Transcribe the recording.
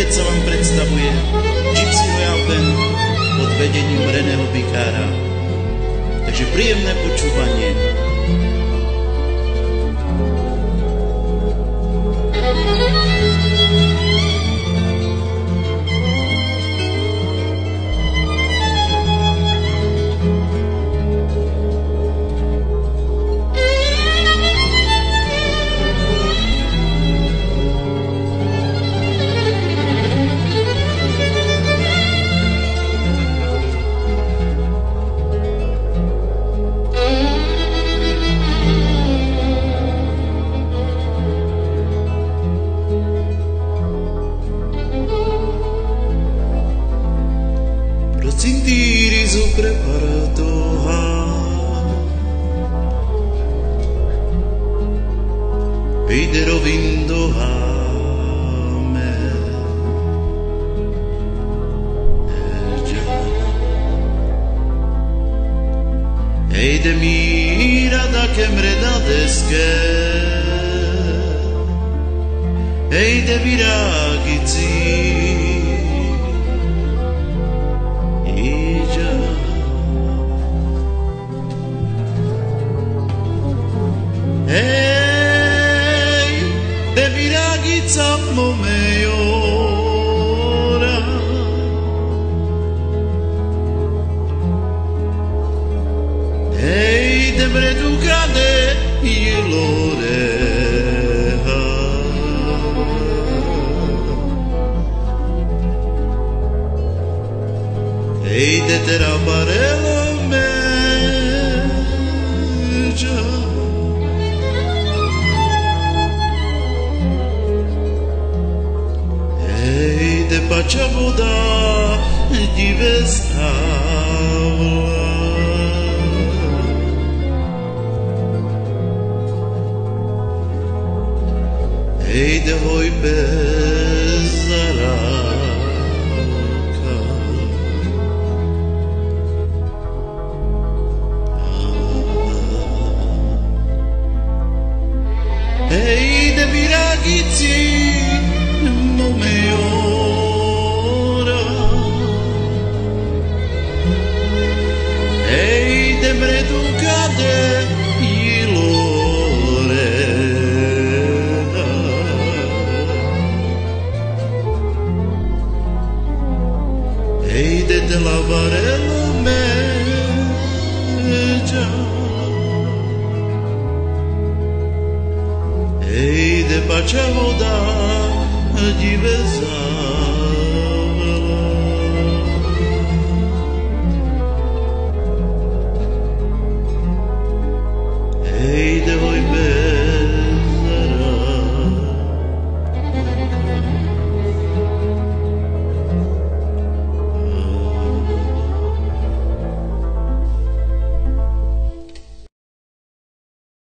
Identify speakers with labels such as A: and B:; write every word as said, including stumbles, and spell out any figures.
A: Opäť sa vám predstavuje Gypsy Royal Band pod vedením Reného Bikára. Takže príjemné počúvanie.
B: Sentire su preparato vedrò vindo a me e de mira da che mreda deske e de viragici Ej, de viragica momejora Ej, de mredugade iloreha Ej, de terabarelo meja de pacea voda divestavla Ej de hoj bezaraka Ej de viragici momeo Ej, de mredugade ilorena Ej, de te lavarelo meja Ej, de pacea voda divesa